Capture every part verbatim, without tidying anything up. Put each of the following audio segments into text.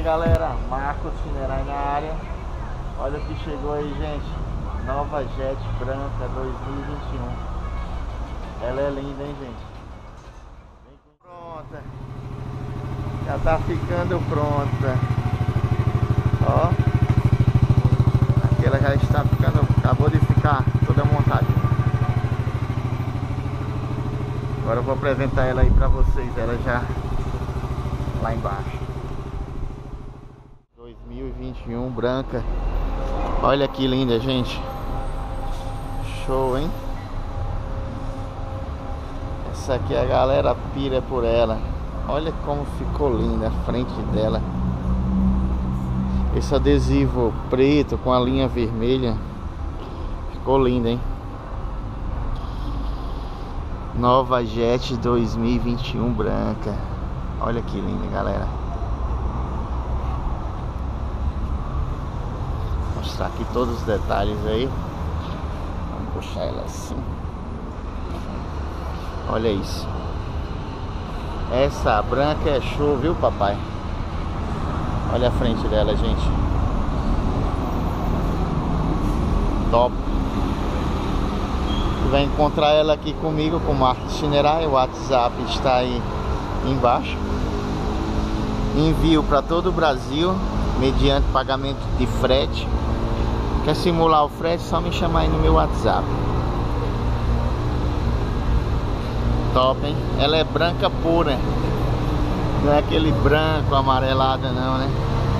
galera, Marcos Chinerai na área. Olha o que chegou aí, gente. Nova Jet branca dois mil e vinte e um. Ela é linda, hein, gente. Vem com... Pronta. Já tá ficando pronta. Ó. Aqui ela já está ficando, acabou de ficar toda montadinha. Agora eu vou apresentar ela aí pra vocês, ela já lá embaixo. dois mil e vinte e um, branca. Olha que linda, gente. Show, hein? Essa aqui a galera pira por ela. Olha como ficou linda a frente dela. Esse adesivo preto com a linha vermelha. Ficou linda, hein? Nova Jet dois mil e vinte e um branca. Olha que linda, galera. Vou mostrar aqui todos os detalhes aí. Vamos puxar ela assim. Olha isso. Essa branca é show, viu, papai? Olha a frente dela, gente. Top. Você vai encontrar ela aqui comigo, com o Marcos Chinerai. O WhatsApp está aí embaixo. Envio para todo o Brasil, mediante pagamento de frete. Quer simular o frete? Só me chamar aí no meu WhatsApp. Top, hein? Ela é branca pura. Não é aquele branco amarelado não, né?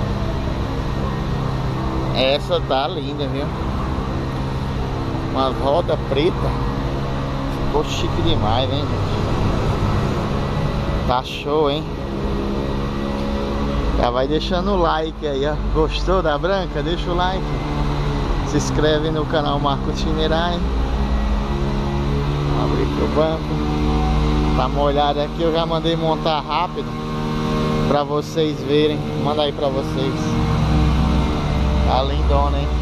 Essa tá linda, viu? Uma roda preta. Ficou chique demais, hein, gente? Tá show, hein? Já vai deixando o like aí, ó. Gostou da branca? Deixa o like. Se inscreve no canal Marcos Chinerai. Abrir aqui o banco. Tá molhado aqui, eu já mandei montar rápido pra vocês verem. Manda aí pra vocês. Tá lindona, hein?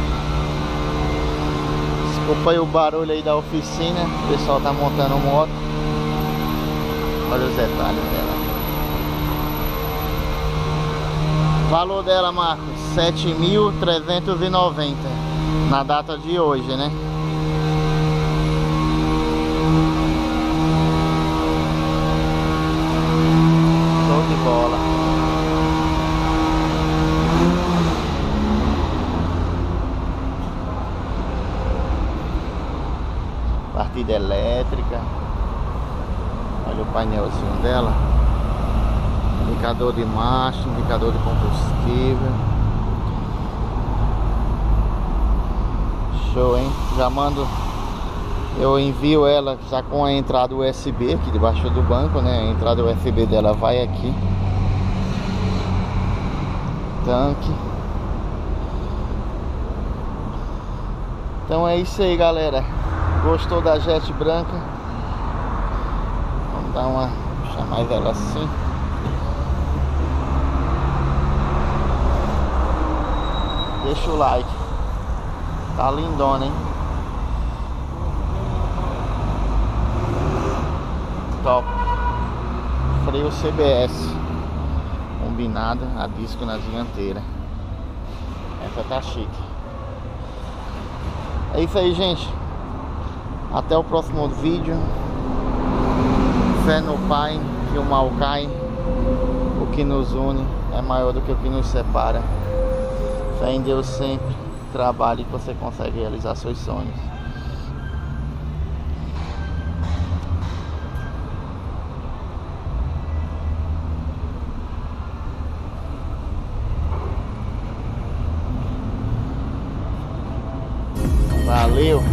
Desculpa aí o barulho aí da oficina. O pessoal tá montando moto. Olha os detalhes dela. Valor dela, Marcos, sete mil trezentos e noventa na data de hoje, né? Show de bola. Partida elétrica. Olha o painelzinho dela. Indicador de marcha, indicador de combustível. Show, hein? Já mando. Eu envio ela já com a entrada U S B aqui debaixo do banco, né? A entrada U S B dela vai aqui. Tanque. Então é isso aí, galera. Gostou da Jet branca? Vamos dar uma... puxar mais ela assim. Deixa o like. Tá lindona, hein? Top. Freio C B S combinado a disco na dianteira. Essa tá chique. É isso aí, gente. Até o próximo vídeo. Fé no Pai, que o mal cai. O que nos une é maior do que o que nos separa. Fé em Deus sempre. Trabalhe que você consegue realizar seus sonhos. Valeu!